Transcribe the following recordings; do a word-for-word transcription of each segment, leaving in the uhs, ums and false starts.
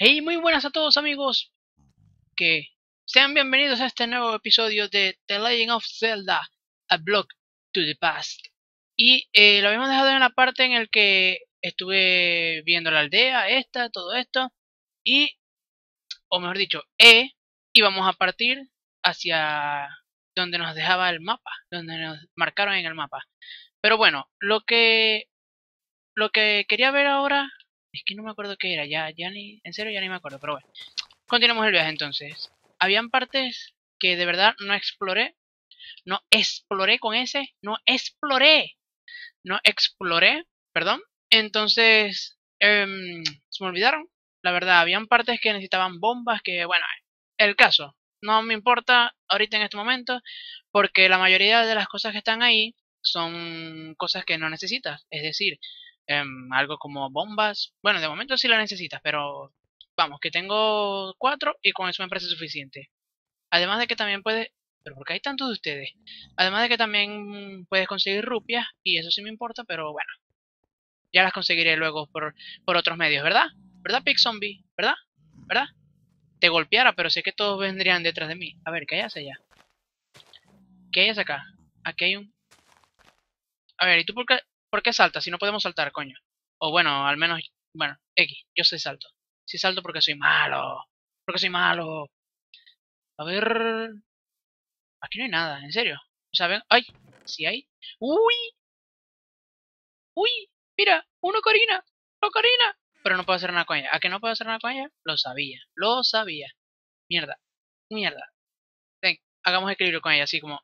Hey, muy buenas a todos amigos, que sean bienvenidos a este nuevo episodio de The Legend of Zelda, A Block to the Past. Y eh, lo habíamos dejado en la parte en el que estuve viendo la aldea, esta, todo esto, y, o mejor dicho, E, íbamos a partir hacia donde nos dejaba el mapa, donde nos marcaron en el mapa. Pero bueno, lo que, lo que quería ver ahora, es que no me acuerdo qué era, ya, ya ni, en serio ya ni me acuerdo, pero bueno. Continuemos el viaje entonces. Habían partes que de verdad no exploré. No exploré con ese. No exploré. No exploré. Perdón. Entonces, em, se me olvidaron. La verdad, habían partes que necesitaban bombas que, bueno, el caso. No me importa ahorita en este momento porque la mayoría de las cosas que están ahí son cosas que no necesitas. Es decir, em, algo como bombas. Bueno, de momento sí las necesitas, pero vamos, que tengo cuatro y con eso me parece suficiente. Además de que también puedes... Pero ¿por qué hay tantos de ustedes? Además de que también puedes conseguir rupias y eso sí me importa, pero bueno, ya las conseguiré luego por, por otros medios, ¿verdad? ¿Verdad, Pig Zombie? ¿Verdad? ¿Verdad? Te golpeara, pero sé que todos vendrían detrás de mí. A ver, ¿qué hay hacia allá? ¿Qué hay hacia acá? Aquí hay un... A ver, ¿y tú por qué, por qué saltas si no podemos saltar, coño? O bueno, al menos... Bueno, X, yo soy salto. Si salto porque soy malo. Porque soy malo. A ver... Aquí no hay nada, en serio. O sea, ven... ¡Ay! ¿Sí hay? ¡Uy! ¡Uy! ¡Mira! ¡Una ocarina! ¡Una ocarina! Pero no puedo hacer nada con ella. ¿A qué no puedo hacer nada con ella? Lo sabía. Lo sabía. Mierda. Mierda. Ven, hagamos equilibrio con ella, así como...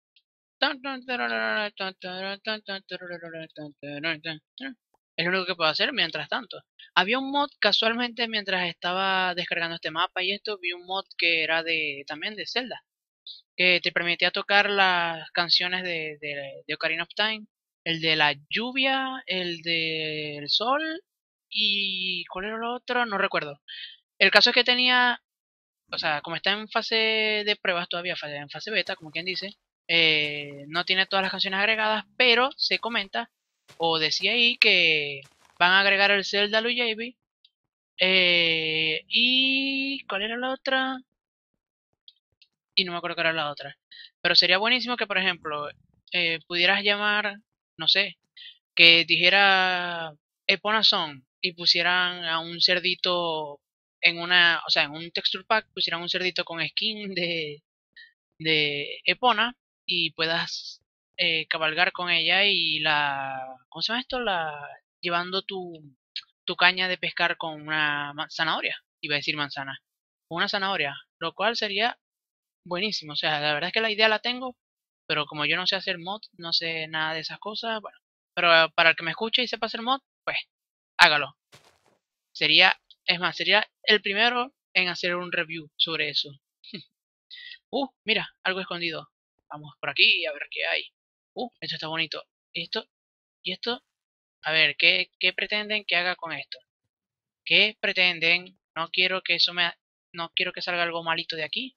Es lo único que puedo hacer mientras tanto. Había un mod casualmente mientras estaba descargando este mapa y esto, vi un mod que era de también de Zelda, que te permitía tocar las canciones de, de, de Ocarina of Time, el de la lluvia, el del sol y ¿cuál era el otro? No recuerdo. El caso es que tenía, o sea, como está en fase de pruebas todavía, en fase beta, como quien dice, eh, no tiene todas las canciones agregadas, pero se comenta, o decía ahí, que van a agregar el Zelda Lullaby. Eh, y ¿cuál era la otra? Y no me acuerdo qué era la otra. Pero sería buenísimo que, por ejemplo, eh, pudieras llamar, no sé, que dijera Epona Song y pusieran a un cerdito en una, o sea, en un texture pack, pusieran un cerdito con skin de, de Epona y puedas eh, cabalgar con ella y la, ¿cómo se llama esto? La, llevando tu, tu caña de pescar con una ma- zanahoria, iba a decir manzana, con una zanahoria, lo cual sería buenísimo. O sea, la verdad es que la idea la tengo, pero como yo no sé hacer mod, no sé nada de esas cosas, bueno. Pero para el que me escuche y sepa hacer mod, pues hágalo. Sería, es más, sería el primero en hacer un review sobre eso. Uh, mira, algo escondido. Vamos por aquí a ver qué hay. Uh, esto está bonito. Esto y esto. A ver, ¿qué, qué pretenden que haga con esto? ¿Qué pretenden? No quiero que eso me... No quiero que salga algo malito de aquí.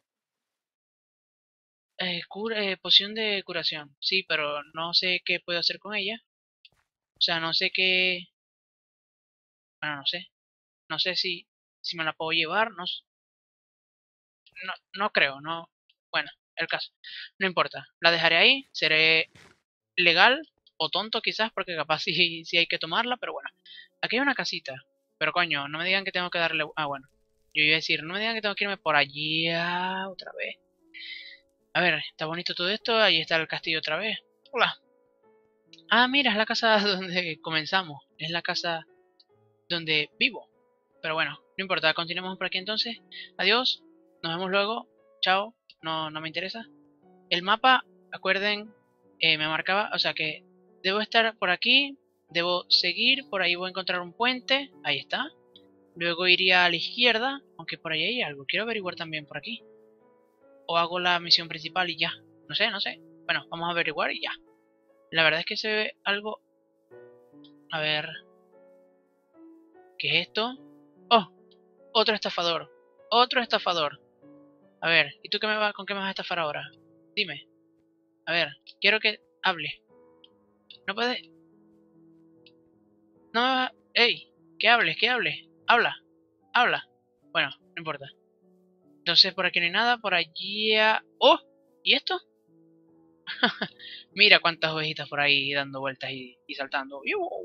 Eh, cura- eh, poción de curación. Sí, pero no sé qué puedo hacer con ella. O sea, no sé qué... Bueno, no sé. No sé si, si me la puedo llevar. No, s- no, no creo, no. Bueno, el caso. No importa. La dejaré ahí. Seré legal o tonto quizás porque capaz sí, sí hay que tomarla, pero bueno. Aquí hay una casita. Pero coño, no me digan que tengo que darle... Ah, bueno. Yo iba a decir, no me digan que tengo que irme por allí otra vez. A ver, está bonito todo esto. Ahí está el castillo otra vez. Hola. Ah, mira, es la casa donde comenzamos. Es la casa donde vivo. Pero bueno, no importa, continuemos por aquí entonces. Adiós, nos vemos luego. Chao, no, no me interesa. El mapa, acuerden, eh, me marcaba, o sea que debo estar por aquí, debo seguir, por ahí voy a encontrar un puente, ahí está. Luego iría a la izquierda, aunque por ahí hay algo, quiero averiguar también por aquí. O hago la misión principal y ya. No sé, no sé. Bueno, vamos a averiguar y ya. La verdad es que se ve algo... A ver, ¿qué es esto? Oh, otro estafador. Otro estafador. A ver, ¿y tú qué me va, con qué me vas a estafar ahora? Dime. A ver, quiero que hable. No puedes. No me va... ¡Ey! Que hables, que hables. Habla, habla. bueno, no importa. Entonces por aquí no hay nada, por allí... a- ¡Oh! ¿Y esto? Mira cuántas ovejitas por ahí dando vueltas y, y saltando.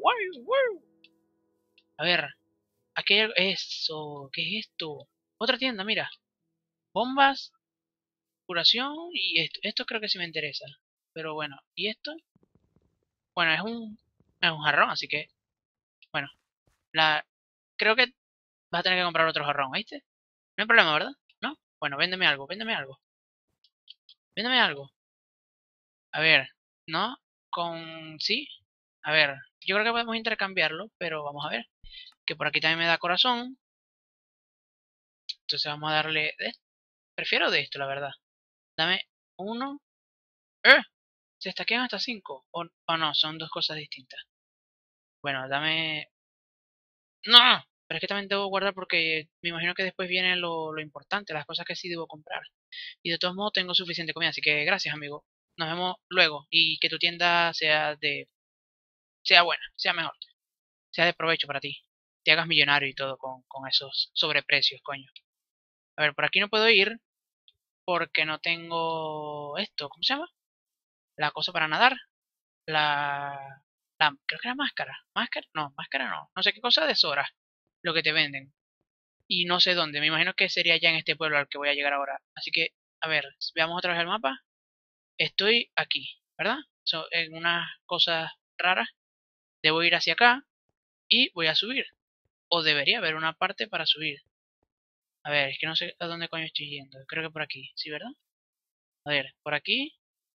A ver, aquí hay algo- Eso, ¿qué es esto? Otra tienda, mira. Bombas, curación y esto. Esto creo que sí me interesa. Pero bueno, ¿y esto? Bueno, es un, es un jarrón, así que... Bueno, la... creo que vas a tener que comprar otro jarrón, ¿viste? No hay problema, ¿verdad? ¿No? Bueno, véndeme algo, véndeme algo. Véndeme algo. A ver, ¿no? Con... ¿Sí? A ver, yo creo que podemos intercambiarlo, pero vamos a ver. Que por aquí también me da corazón. Entonces vamos a darle... de- Prefiero de esto, la verdad. Dame uno. ¡Eh! Se estaquean hasta cinco. O, o no, son dos cosas distintas. Bueno, dame... ¡No! Pero es que también debo guardar porque me imagino que después viene lo, lo importante, las cosas que sí debo comprar. Y de todos modos tengo suficiente comida, así que gracias, amigo. Nos vemos luego. Y que tu tienda sea de... sea buena, sea mejor. Sea de provecho para ti. Te hagas millonario y todo con, con esos sobreprecios, coño. A ver, por aquí no puedo ir porque no tengo esto, ¿cómo se llama? La cosa para nadar. La, la creo que era máscara. ¿Máscara? No, máscara no. No sé qué cosa de Sora. Lo que te venden. Y no sé dónde. Me imagino que sería ya en este pueblo al que voy a llegar ahora. Así que, a ver, veamos otra vez el mapa. Estoy aquí, ¿verdad? So, en unas cosas raras. Debo ir hacia acá y voy a subir. O debería haber una parte para subir. A ver, es que no sé a dónde coño estoy yendo. Creo que por aquí, ¿sí, verdad? A ver, por aquí.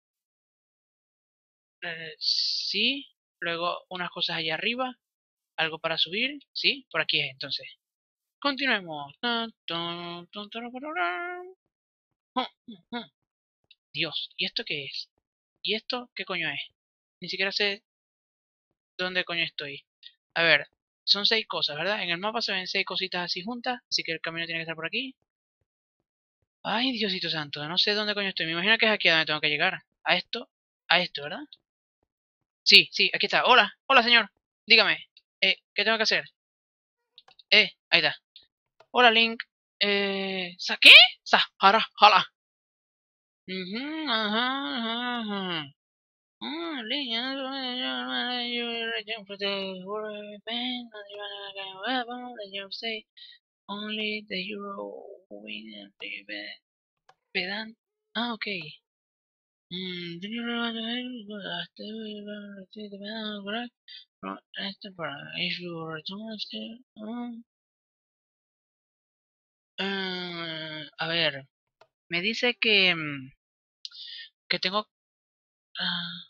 Eh, sí. Luego unas cosas allá arriba. Algo para subir. Sí, por aquí es entonces. Continuemos. Tan, tan, tan, taran, pararán. Jum, jum, jum. Dios, ¿y esto qué es? ¿Y esto qué coño es? Ni siquiera sé dónde coño estoy. A ver, son seis cosas, ¿verdad? En el mapa se ven seis cositas así juntas, así que el camino tiene que estar por aquí. Ay, Diosito santo, no sé dónde coño estoy. Me imagino que es aquí a donde tengo que llegar. A esto, a esto, ¿verdad? Sí, sí, aquí está. Hola, hola señor. Dígame, eh, ¿qué tengo que hacer? Eh, ahí está. Hola Link. Eh, ¿sa qué? Sa, jara, jala. Ujú, ajá, ajá, ajá. Ah, Link, only the hero win and be pedant. Ah, ok. Mm, do you remember after we were to the battle, correct? From after if you return still. Um, uh, a ver, me dice que, mm, que tengo ah,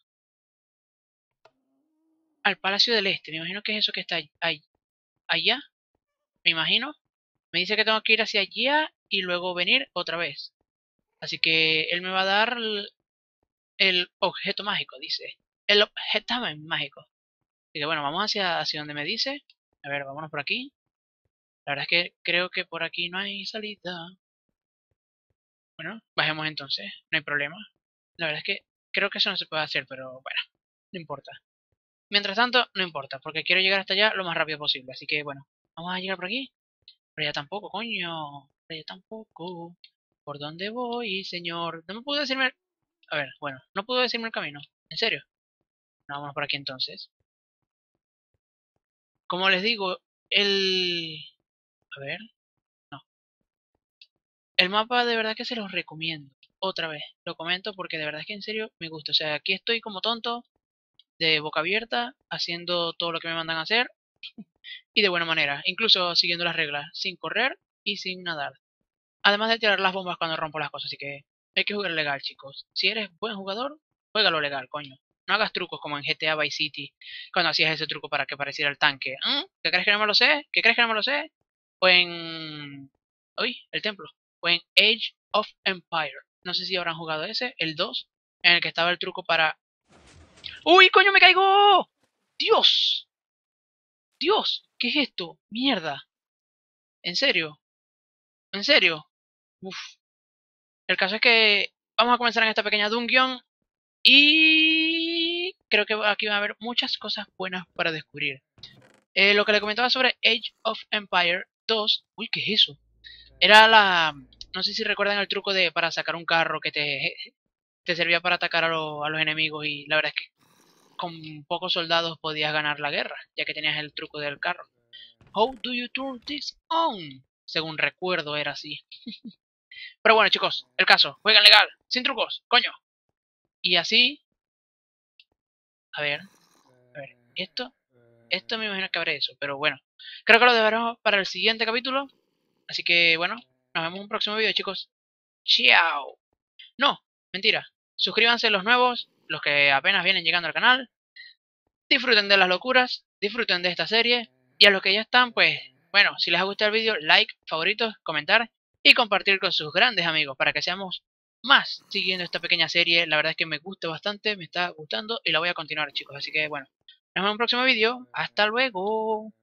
al Palacio del Este. Me imagino que es eso que está ahí, allá. Me imagino. Me dice que tengo que ir hacia allá y luego venir otra vez. Así que él me va a dar el, el objeto mágico, dice. El objeto mágico. Así que bueno, vamos hacia, hacia donde me dice. A ver, vámonos por aquí. La verdad es que creo que por aquí no hay salida. Bueno, bajemos entonces, no hay problema. La verdad es que creo que eso no se puede hacer, pero bueno, no importa. Mientras tanto, no importa, porque quiero llegar hasta allá lo más rápido posible. Así que bueno, vamos a llegar por aquí. Pero ya tampoco, coño. Pero ya tampoco. ¿Por dónde voy, señor? No me pudo decirme... A ver, bueno, no pudo decirme el camino. ¿En serio? No, vámonos por aquí entonces. Como les digo, el... A ver, no. El mapa de verdad que se los recomiendo. Otra vez, lo comento porque de verdad es que en serio me gusta. O sea, aquí estoy como tonto, de boca abierta, haciendo todo lo que me mandan a hacer y de buena manera, incluso siguiendo las reglas, sin correr y sin nadar. Además de tirar las bombas cuando rompo las cosas, así que hay que jugar legal, chicos. Si eres buen jugador, juégalo legal, coño. No hagas trucos como en G T A Vice City, cuando hacías ese truco para que pareciera el tanque. ¿Mm? ¿Qué crees que no me lo sé? ¿Qué crees que no me lo sé? O en... Uy, el templo. O en Age of Empire. No sé si habrán jugado ese, el dos, en el que estaba el truco para... ¡Uy, coño, me caigo! ¡Dios! ¡Dios! ¿Qué es esto? ¡Mierda! ¿En serio? ¿En serio? Uf. El caso es que vamos a comenzar en esta pequeña dungeon y creo que aquí va a haber muchas cosas buenas para descubrir. Eh, lo que le comentaba sobre Age of Empire dos. Uy, ¿qué es eso? Era la... No sé si recuerdan el truco de para sacar un carro que te, te servía para atacar a, lo- a los enemigos y la verdad es que con pocos soldados podías ganar la guerra, ya que tenías el truco del carro. How do you turn this on? Según recuerdo era así. Pero bueno chicos, el caso, juegan legal, sin trucos, coño. Y así, a ver, a ver, esto, esto me imagino que habré eso, pero bueno. Creo que lo dejaremos para el siguiente capítulo. Así que bueno, nos vemos en un próximo vídeo chicos. Chao. No, mentira. Suscríbanse los nuevos, los que apenas vienen llegando al canal. Disfruten de las locuras, disfruten de esta serie. Y a los que ya están, pues, bueno, si les ha gustado el vídeo, like, favoritos, comentar y compartir con sus grandes amigos para que seamos más siguiendo esta pequeña serie. La verdad es que me gusta bastante, me está gustando y la voy a continuar chicos. Así que bueno, nos vemos en un próximo vídeo. Hasta luego.